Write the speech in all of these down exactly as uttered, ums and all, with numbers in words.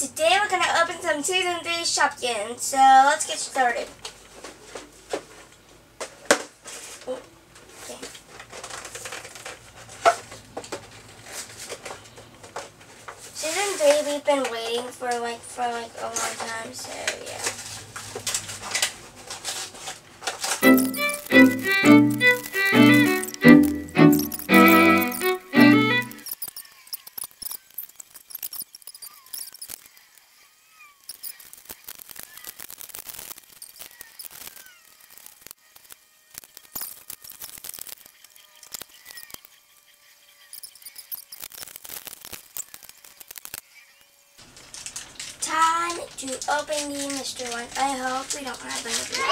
today we're going to open some Season three Shopkins, so let's get started. Okay. Season three we've been waiting for like, for like a long time, so yeah. Time to open the mystery one. I hope we don't have anything.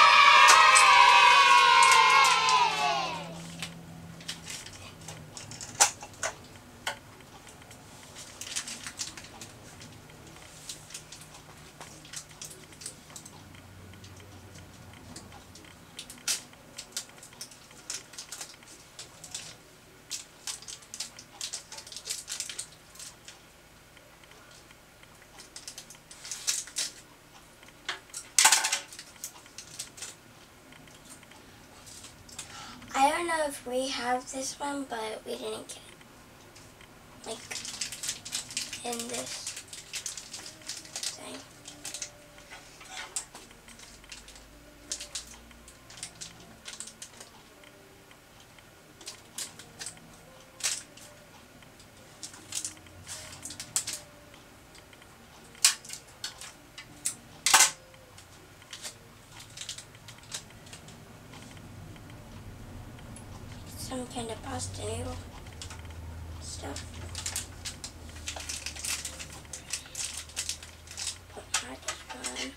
I don't know if we have this one, but we didn't get it. Like, in this thing. Some kind of pasta noodle stuff. Put my one.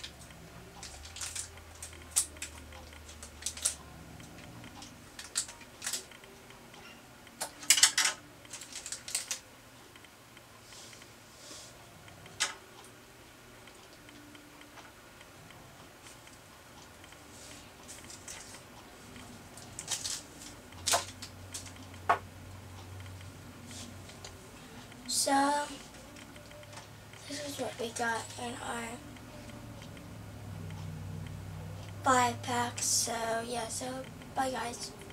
So, this is what we got in our five packs. So, yeah, so bye guys.